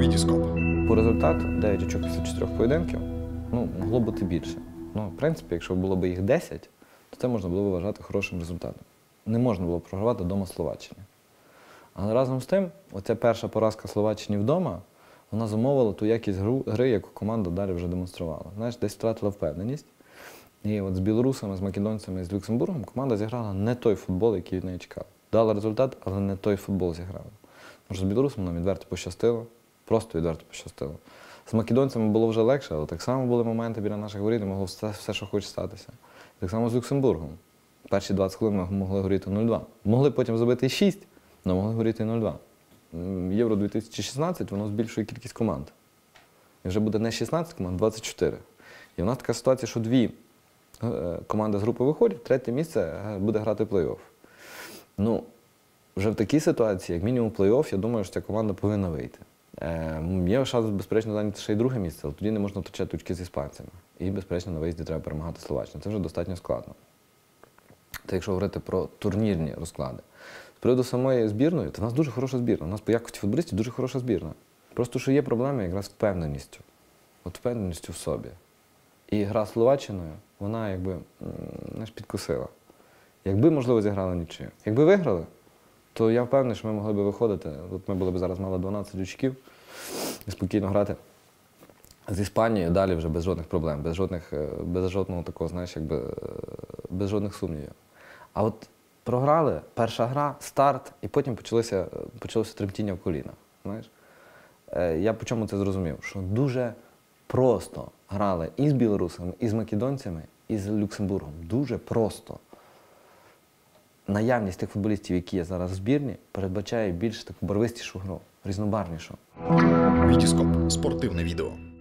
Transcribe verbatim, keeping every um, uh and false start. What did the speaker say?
Вітіскоп. По результату дев'ять очок після чотирьох поєдинків, ну, могло бути більше. Ну, в принципі, якщо було б їх десять, то це можна було б вважати хорошим результатом. Не можна було програвати вдома Словаччині. Але разом з тим, оця перша поразка Словаччині вдома, вона замовила ту якість гри, яку команда далі вже демонструвала. Знаєш, десь втратила впевненість. І от з білорусами, з македонцями, з Люксембургом команда зіграла не той футбол, який від неї чекав. Дала результат, але не той футбол зіграла. Тому що з білорусами нам відверто пощастило, просто відверто пощастило. З македонцями було вже легше, але так само були моменти біля наших воріт, і могло все, все, що хоче статися. Так само з Люксембургом. Перші двадцять хвилин ми могли горіти нуль-два. Могли потім забити і шість, але могли горіти і нуль-два. Євро дві тисячі шістнадцять, воно збільшує кількість команд. І вже буде не шістнадцять команд, а двадцять чотири. І в нас така ситуація, що дві команди з групи виходять, третє місце буде грати плей-офф. Ну, вже в такій ситуації, як мінімум плей-офф, я думаю, що ця команда повинна вийти. Е, є шанс, безперечно, зайняти ще й друге місце, але тоді не можна втрачати очки з іспанцями. І, безперечно, на виїзді треба перемагати Словаччину. Це вже достатньо складно. Це якщо говорити про турнірні розклади. З приводу самої збірної, то в нас дуже хороша збірна. У нас по якості футболістів дуже хороша збірна. Просто, що є проблеми якраз з впевненістю. От впевненістю в собі. І гра з Словаччиною, вона якби, знаєш, підкосила. Якби, можливо, зіграли нічию. Якби виграли, то я впевнений, що ми могли б виходити. От ми були б зараз мали дванадцять очків і спокійно грати з Іспанією далі вже без жодних проблем, без жодних, без жодного такого, знаєш, якби, без жодних сумнівів. А от програли, перша гра, старт, і потім почалося, почалося тремтіння в колінах. Знаєш? Я по чому це зрозумів? Що дуже просто грали і з білорусами, і з македонцями, і з Люксембургом. Дуже просто. Наявність тих футболістів, які є зараз в збірні, передбачає більш таку барвистішу гру, різнобарвнішу. Вітіскоп. Спортивне відео.